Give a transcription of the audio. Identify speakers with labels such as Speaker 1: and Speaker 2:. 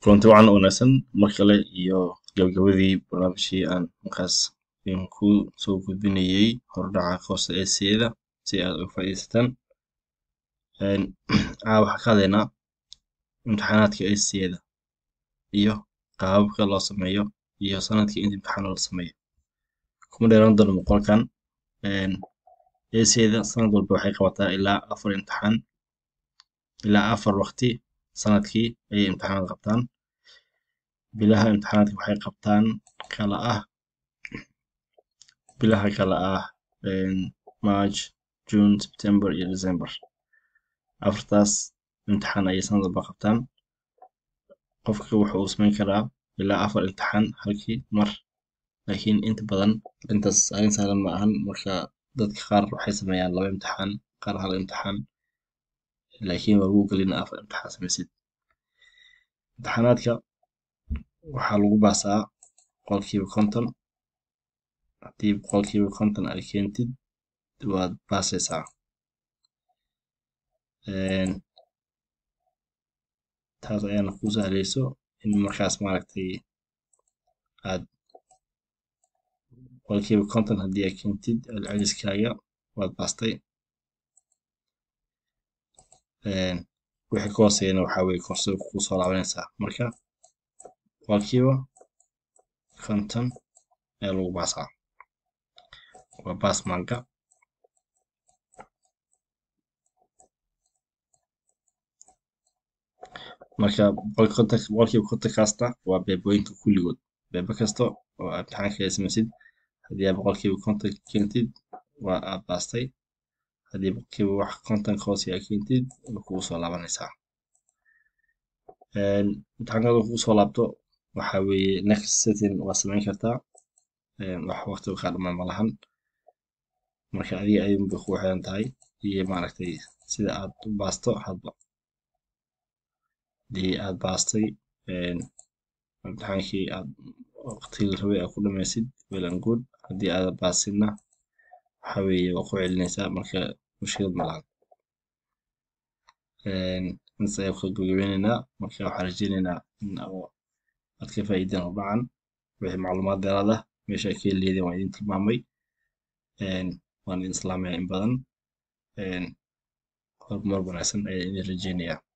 Speaker 1: runtii wacan wanaagsan mar kale iyo gabagabadii barnaamijkii aan markaas ku soo gudbinayay hordhaca koosta AC'da si aad uga faa'iidaysataan. Waxaan ka hadlaynaa imtixaanaadka AC'da iyo qaababka loo sameeyo iyo sanadkii inta imtixaan la sameeyo. Kuma dheeraan doono muuqaalkan. AC'da sanad walba waxay qabataa ilaa 4 imtixaan ilaa 4 waqti sanadkii ayay imtixaanaad qabtaan. bilaha imtixaanaadka waxay qabtaan bilaha kala ah March, June, September iyo December. afartaas imtixaan ayay sanad walba qabtaan. qofka waxa uu samayn karaa ilaa 4 imtixaan halkii mar, laakiin inta badan arrintaas arrin sahlan ma ahan. Marka dadka qaar waxay sameeyaan 2 imtixaan, qaar 1 imtixaan, laakiin waa lagu gelin 4 imtixaan samaysid. imtixaanaadka waxaa lagu baasaa 50%. haddii 50% ay keentid waad baasaysaa. taas ayaana kuu sahlayso in markaas maaragtay aad 50% haddii ay keentid celceliskaaga waad baastay. wixii ka hooseeyana waxaa weeye koorsada kugu soo laabanaysaa. Marka 50% ayaa lagu baasaa, waa baas maanka. marka 50% kaasta waa beebooyinka kulligood. beebo kasta oo aad imtixaanka ay samaysid haddii aad 50% keentid waa aad baastay. haddii wax 50 ka hoose ay keentid waa kugu soo laabanaysaa. imtixaankada kugu soo laabto waxaa weeye next sitting waa samayn kartaa. wax waqti kaa dhamaan ma lahan. marka adiga ayuun bay kugu xiran tahay iyo maaragtay sida aad u baasto hadba. haddii aad baastay imtixaankii aad waqtigii la rabay aad ku dhamaysid well and good. haddii aad baasidna waxaa weeye waa ku celinaysaa, marka mushkilad ma lahan. intaas ayaan ku gabagabeynaynaa. marka waxaan rajeynaynaa in aad ka faa'iideen hordhacan. wixii macluumaad dheeraad ah meesha ay ka heli leedeen waan idin tilmaamay. waan idin salaamayaa in badan. horumar wanaagsan ayaan idin rajeynayaa.